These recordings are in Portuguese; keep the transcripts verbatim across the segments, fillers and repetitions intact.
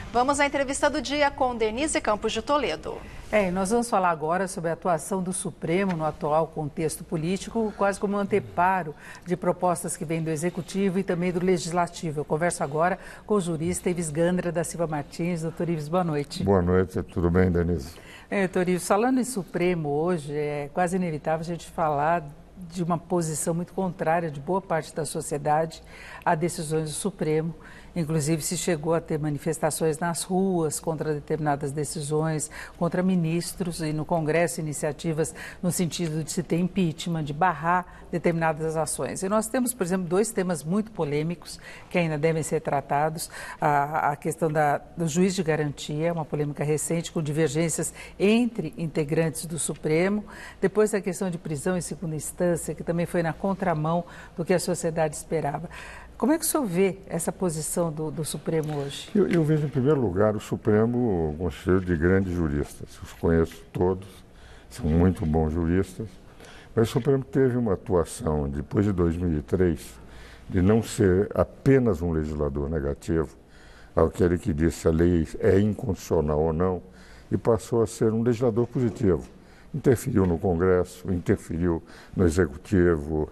Vamos à entrevista do dia com Denise Campos de Toledo. É, nós vamos falar agora sobre a atuação do Supremo no atual contexto político, quase como um anteparo de propostas que vêm do Executivo e também do Legislativo. Eu converso agora com o jurista Ives Gandra da Silva Martins. Doutor Ives, boa noite. Boa noite, tudo bem, Denise? É, doutor Ives, falando em Supremo hoje, é quase inevitável a gente falar de uma posição muito contrária de boa parte da sociedade a decisões do Supremo. Inclusive, se chegou a ter manifestações nas ruas contra determinadas decisões, contra ministros e no Congresso iniciativas no sentido de se ter impeachment, de barrar determinadas ações. E nós temos, por exemplo, dois temas muito polêmicos que ainda devem ser tratados. A, a questão da, do juiz de garantia, uma polêmica recente com divergências entre integrantes do Supremo. Depois a questão de prisão em segunda instância, que também foi na contramão do que a sociedade esperava. Como é que o senhor vê essa posição do, do Supremo hoje? Eu, eu vejo, em primeiro lugar, o Supremo constituído de grandes juristas. Os conheço todos, são muito bons juristas. Mas o Supremo teve uma atuação, depois de dois mil e três, de não ser apenas um legislador negativo, aquele que disse se a lei é inconstitucional ou não, e passou a ser um legislador positivo. Interferiu no Congresso, interferiu no Executivo,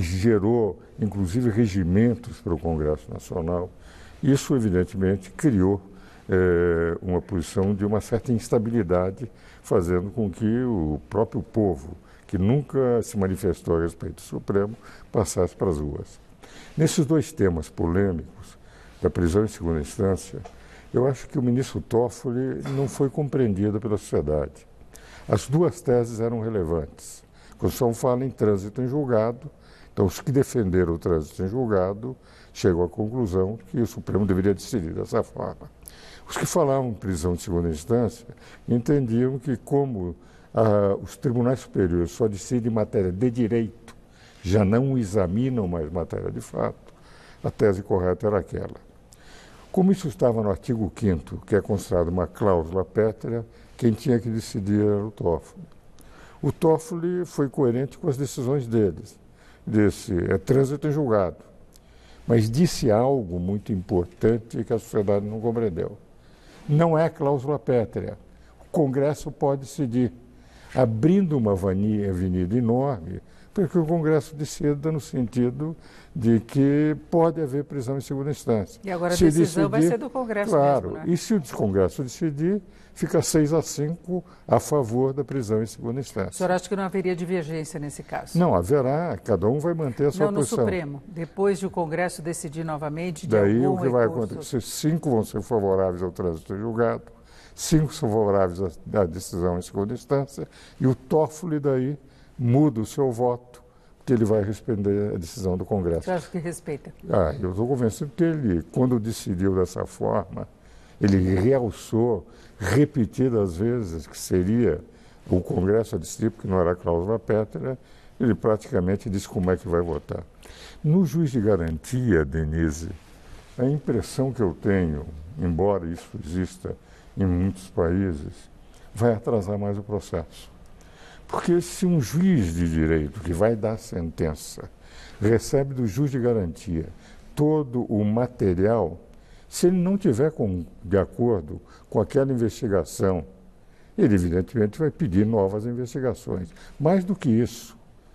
gerou, inclusive, regimentos para o Congresso Nacional. Isso, evidentemente, criou eh, uma posição de uma certa instabilidade, fazendo com que o próprio povo, que nunca se manifestou a respeito do Supremo, passasse para as ruas. Nesses dois temas polêmicos, da prisão em segunda instância, eu acho que o ministro Toffoli não foi compreendido pela sociedade. As duas teses eram relevantes. A Constituição fala em trânsito em julgado, então os que defenderam o trânsito em julgado chegam à conclusão que o Supremo deveria decidir dessa forma. Os que falavam em prisão de segunda instância entendiam que, como ah, os tribunais superiores só decidem matéria de direito, já não examinam mais matéria de fato, a tese correta era aquela. Como isso estava no artigo quinto, que é considerado uma cláusula pétrea, quem tinha que decidir era o Toffoli. O Toffoli foi coerente com as decisões deles. Disse, é trânsito em julgado. Mas disse algo muito importante que a sociedade não compreendeu. Não é cláusula pétrea. O Congresso pode decidir, abrindo uma avenida enorme, porque o Congresso decida no sentido de que pode haver prisão em segunda instância. E agora a se decisão decidir, vai ser do Congresso claro, mesmo, né? E se o Congresso decidir, fica seis a cinco a favor da prisão em segunda instância. O senhor acha que não haveria divergência nesse caso? Não, haverá, cada um vai manter a sua não, no posição. Supremo, depois de o Congresso decidir novamente, de Daí algum o que vai recurso... acontecer, cinco vão ser favoráveis ao trânsito em julgado, cinco são favoráveis à, à decisão em segunda instância, e o Toffoli daí muda o seu voto, porque ele vai responder a decisão do Congresso. Você acha que respeita? Ah, eu estou convencido que ele, quando decidiu dessa forma, ele realçou repetidas vezes que seria o Congresso a decidir, porque não era cláusula pétrea, ele praticamente disse como é que vai votar. No juiz de garantia, Denise, a impressão que eu tenho, embora isso exista em muitos países, vai atrasar mais o processo. Porque se um juiz de direito que vai dar sentença recebe do juiz de garantia todo o material, se ele não tiver com, de acordo com aquela investigação, ele evidentemente vai pedir novas investigações. Mais do que isso,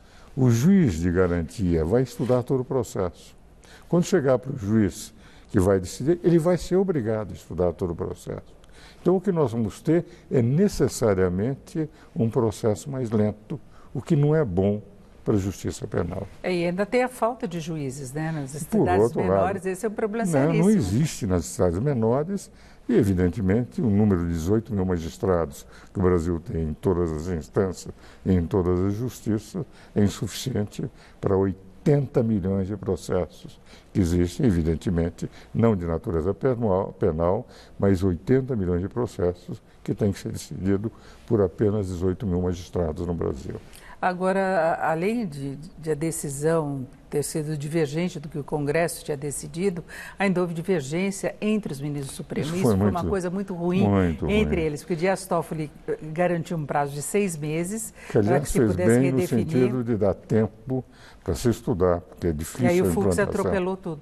o juiz de garantia vai estudar todo o processo. Quando chegar para o juiz que vai decidir, ele vai ser obrigado a estudar todo o processo. Então, o que nós vamos ter é necessariamente um processo mais lento, o que não é bom para a justiça penal. E ainda tem a falta de juízes, né? Nas cidades menores, lado, esse é um problema seríssimo. Não, não existe nas cidades menores e, evidentemente, o número de dezoito mil magistrados que o Brasil tem em todas as instâncias e em todas as justiças é insuficiente para oitenta milhões de processos que existem, evidentemente, não de natureza penal, mas oitenta milhões de processos que têm que ser decididos por apenas dezoito mil magistrados no Brasil. Agora, além de, de a decisão ter sido divergente do que o Congresso tinha decidido, ainda houve divergência entre os ministros supremos. Isso, Isso foi, foi muito, uma coisa muito ruim muito entre ruim. eles, porque Dias Toffoli garantiu um prazo de seis meses que, aliás, para que se fez pudesse bem redefinir. No sentido de dar tempo para se estudar, porque é difícil. E aí o Fux atropelou tudo.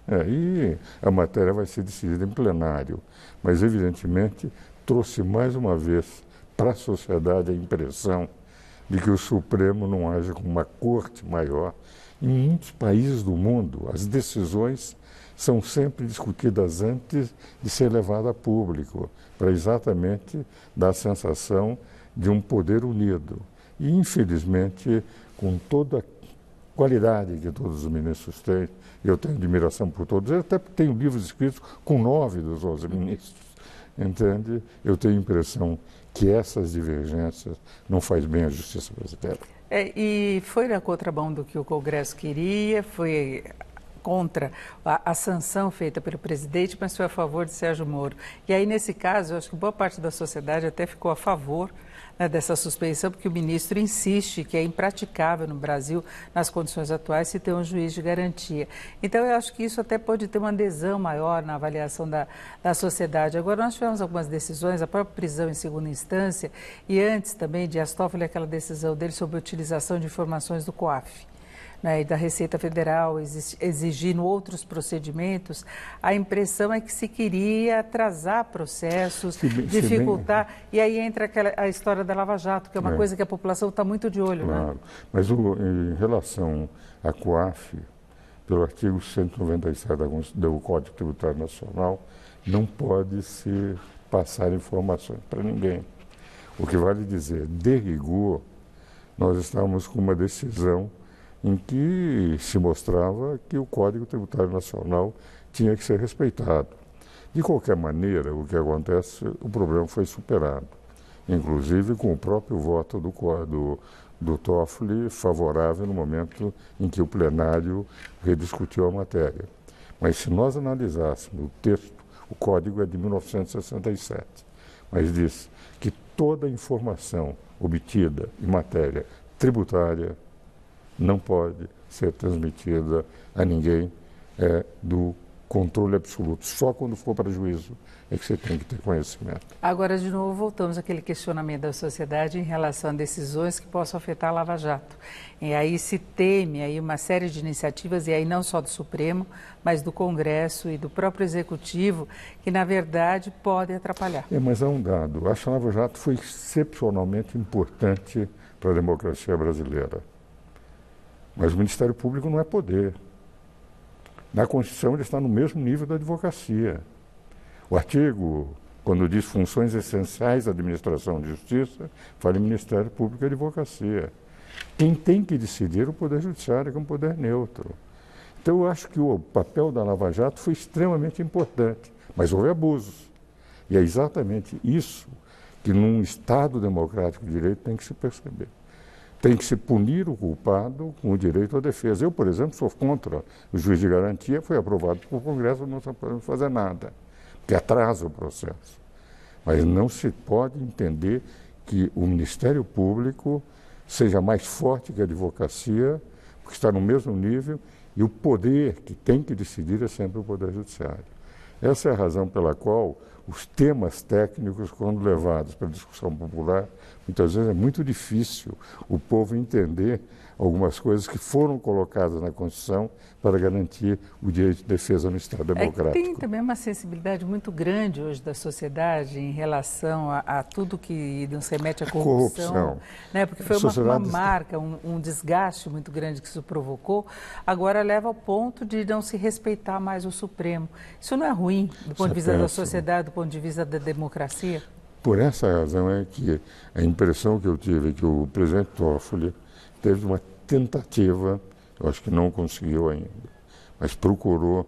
É, e a matéria vai ser decidida em plenário. Mas, evidentemente, trouxe mais uma vez para a sociedade a impressão de que o Supremo não age como uma corte maior. Em muitos países do mundo, as decisões são sempre discutidas antes de ser levada a público, para exatamente dar a sensação de um poder unido. E, infelizmente, com toda a qualidade que todos os ministros têm, eu tenho admiração por todos, eu até tenho livros escritos com nove dos onze ministros, entende? Eu tenho a impressão que essas divergências não faz bem à justiça brasileira. É, e foi na contramão do que o Congresso queria, foi contra a, a sanção feita pelo presidente, mas foi a favor de Sérgio Moro. E aí, nesse caso, eu acho que boa parte da sociedade até ficou a favor, né, dessa suspeição, porque o ministro insiste que é impraticável no Brasil, nas condições atuais, se ter um juiz de garantia. Então, eu acho que isso até pode ter uma adesão maior na avaliação da, da sociedade. Agora, nós tivemos algumas decisões, a própria prisão em segunda instância, e antes também de Dias Toffoli, aquela decisão dele sobre a utilização de informações do COAF, né, e da Receita Federal, exigindo outros procedimentos. A impressão é que se queria atrasar processos, se bem, dificultar, se bem... e aí entra aquela, a história da Lava Jato, que é uma é. coisa que a população está muito de olho. Claro, né? Mas o, em relação à COAF, pelo artigo cento e noventa e sete do Código Tributário Nacional, não pode se passar informações para ninguém. O que vale dizer, de rigor, nós estávamos com uma decisão em que se mostrava que o Código Tributário Nacional tinha que ser respeitado. De qualquer maneira, o que acontece, o problema foi superado, inclusive com o próprio voto do, do, do Toffoli favorável no momento em que o plenário rediscutiu a matéria. Mas se nós analisássemos o texto, o Código é de mil novecentos e sessenta e sete, mas diz que toda informação obtida em matéria tributária não pode ser transmitida a ninguém é, do controle absoluto. Só quando for para juízo é que você tem que ter conhecimento. Agora, de novo, voltamos àquele questionamento da sociedade em relação a decisões que possam afetar a Lava Jato. E aí se teme aí uma série de iniciativas, e aí não só do Supremo, mas do Congresso e do próprio Executivo, que, na verdade, podem atrapalhar. É, mas há um dado. Acho que a Lava Jato foi excepcionalmente importante para a democracia brasileira. Mas o Ministério Público não é poder. Na Constituição ele está no mesmo nível da advocacia. O artigo, quando diz funções essenciais da administração de justiça, fala em Ministério Público e advocacia. Quem tem que decidir é o Poder Judiciário, que é um poder neutro. Então eu acho que o papel da Lava Jato foi extremamente importante, mas houve abusos. E é exatamente isso que num Estado democrático de direito tem que se perceber. Tem que se punir o culpado com o direito à defesa. Eu, por exemplo, sou contra o juiz de garantia, foi aprovado pelo Congresso, não podemos fazer nada, porque atrasa o processo. Mas não se pode entender que o Ministério Público seja mais forte que a advocacia, porque está no mesmo nível, e o poder que tem que decidir é sempre o Poder Judiciário. Essa é a razão pela qual os temas técnicos, quando levados para a discussão popular, muitas vezes é muito difícil o povo entender algumas coisas que foram colocadas na Constituição para garantir o direito de defesa no Estado democrático. É que tem também uma sensibilidade muito grande hoje da sociedade em relação a, a tudo que nos remete à corrupção, corrupção. Né? Porque foi uma, uma marca, um, um desgaste muito grande que isso provocou, agora leva ao ponto de não se respeitar mais o Supremo. Isso não é ruim do ponto de vista da sociedade, do ponto de vista da democracia? Por essa razão é que a impressão que eu tive é que o presidente Toffoli teve uma tentativa, eu acho que não conseguiu ainda, mas procurou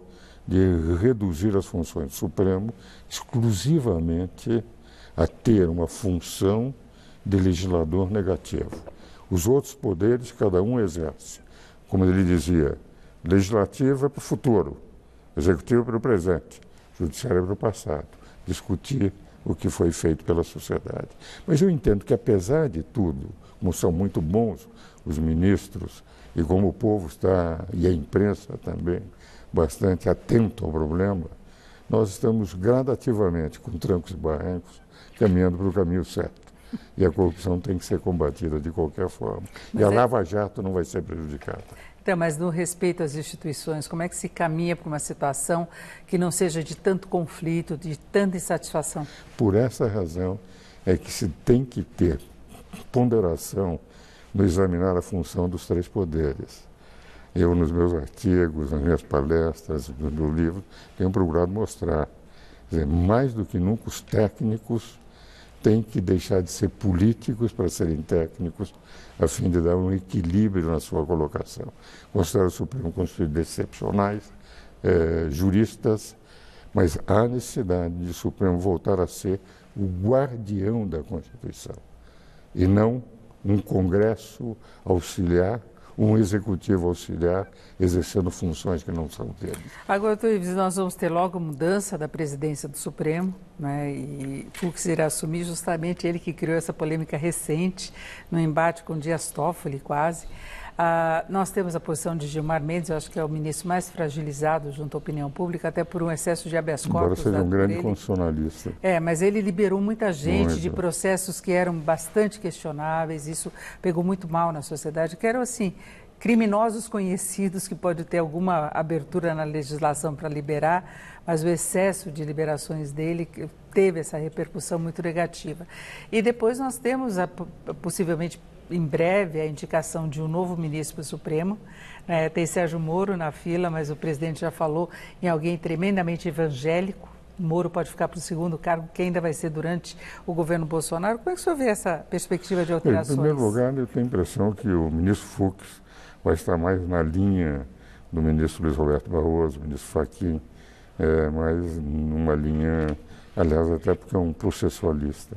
de reduzir as funções do Supremo exclusivamente a ter uma função de legislador negativo. Os outros poderes, cada um exerce. Como ele dizia, legislativo é para o futuro, executivo é para o presente, judiciário é para o passado. Discutir o que foi feito pela sociedade. Mas eu entendo que, apesar de tudo, como são muito bons os ministros e como o povo está, e a imprensa também, bastante atento ao problema, nós estamos gradativamente, com trancos e barrancos, caminhando para o caminho certo. E a corrupção tem que ser combatida de qualquer forma. Mas e a é... Lava Jato não vai ser prejudicada. Então, mas no respeito às instituições, como é que se caminha para uma situação que não seja de tanto conflito, de tanta insatisfação? Por essa razão é que se tem que ter ponderação no examinar a função dos três poderes. Eu, nos meus artigos, nas minhas palestras, no livro, tenho procurado mostrar, quer dizer, mais do que nunca os técnicos têm que deixar de ser políticos para serem técnicos, a fim de dar um equilíbrio na sua colocação. Considero o Supremo Constituído de excepcionais, eh, juristas, mas há necessidade de o Supremo voltar a ser o guardião da Constituição, e não um Congresso auxiliar, um executivo auxiliar, exercendo funções que não são dele. Agora, doutor Ives, nós vamos ter logo mudança da presidência do Supremo, né? E Fux irá assumir, justamente ele que criou essa polêmica recente, no embate com Dias Toffoli, quase. Ah, nós temos a posição de Gilmar Mendes, eu acho que é o ministro mais fragilizado junto à opinião pública, até por um excesso de habeas corpus. Embora seja um grande constitucionalista. É, mas ele liberou muita gente Muito. de processos que eram bastante questionáveis, isso pegou muito mal na sociedade, que eram, assim, criminosos conhecidos que pode ter alguma abertura na legislação para liberar, mas o excesso de liberações dele teve essa repercussão muito negativa. E depois nós temos, a, possivelmente, em breve, a indicação de um novo ministro para o Supremo. É, tem Sérgio Moro na fila, mas o presidente já falou em alguém tremendamente evangélico. Moro pode ficar para o segundo cargo, que ainda vai ser durante o governo Bolsonaro. Como é que o senhor vê essa perspectiva de alterações? Em primeiro lugar, eu tenho a impressão que o ministro Fux vai estar mais na linha do ministro Luiz Roberto Barroso, do ministro Fachin, é, mais numa linha, aliás, até porque é um processualista.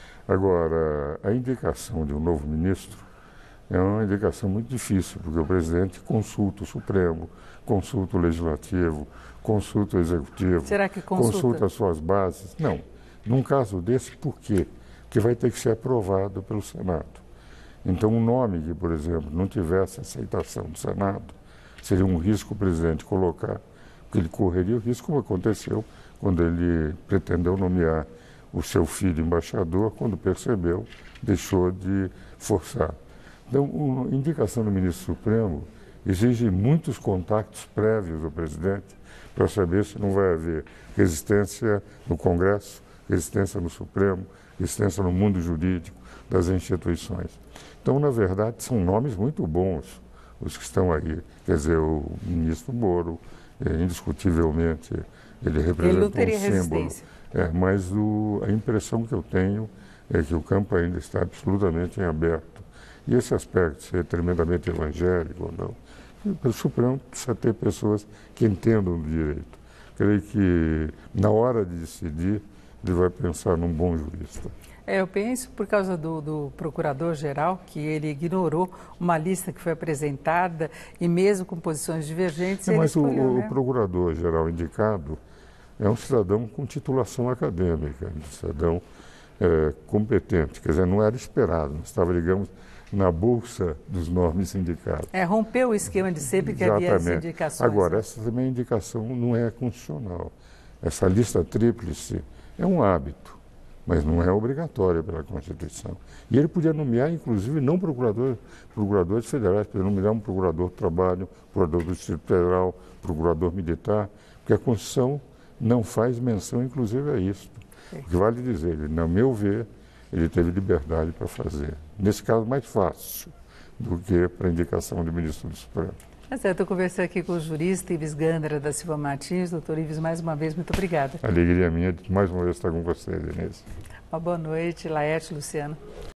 Agora, a indicação de um novo ministro é uma indicação muito difícil, porque o presidente consulta o Supremo, consulta o Legislativo, consulta o Executivo, Será que consulta? consulta as suas bases. Não. Num caso desse, por quê? Porque vai ter que ser aprovado pelo Senado. Então, um nome que, por exemplo, não tivesse aceitação do Senado, seria um risco o presidente colocar, porque ele correria o risco, como aconteceu quando ele pretendeu nomear o seu filho embaixador, quando percebeu, deixou de forçar. Então, a indicação do ministro Supremo exige muitos contactos prévios do presidente para saber se não vai haver resistência no Congresso, resistência no Supremo, resistência no mundo jurídico, das instituições. Então, na verdade, são nomes muito bons os que estão aí. Quer dizer, o ministro Moro, é, indiscutivelmente, ele representa ele não teria um símbolo. Resistência. É, mas o, a impressão que eu tenho é que o campo ainda está absolutamente em aberto. E esse aspecto de ser tremendamente evangélico ou não, o Supremo precisa ter pessoas que entendam do direito. Creio que, na hora de decidir, ele vai pensar num bom jurista. É, eu penso por causa do, do procurador-geral, que ele ignorou uma lista que foi apresentada e mesmo com posições divergentes, é, ele mas escolheu, o, né? o procurador-geral indicado é um cidadão com titulação acadêmica, um cidadão é, competente, quer dizer, não era esperado, não estava, digamos, na bolsa dos nomes indicados. É, rompeu o esquema de sempre que Exatamente. havia as indicações. Agora, né? essa também indicação não é constitucional. Essa lista tríplice é um hábito, mas não é obrigatória pela Constituição. E ele podia nomear, inclusive, não procurador, procuradores federais, podia nomear um procurador do trabalho, procurador do Distrito Federal, procurador militar, porque a Constituição não faz menção, inclusive, a isso. O que vale dizer, ele, no meu ver, ele teve liberdade para fazer. Nesse caso, mais fácil do que para a indicação do ministro do Supremo. Tá certo, eu conversei aqui com o jurista Ives Gandara da Silva Martins. Doutor Ives, mais uma vez, muito obrigada. Alegria minha de mais uma vez estar com você, Denise. Uma boa noite, Laerte, Luciano.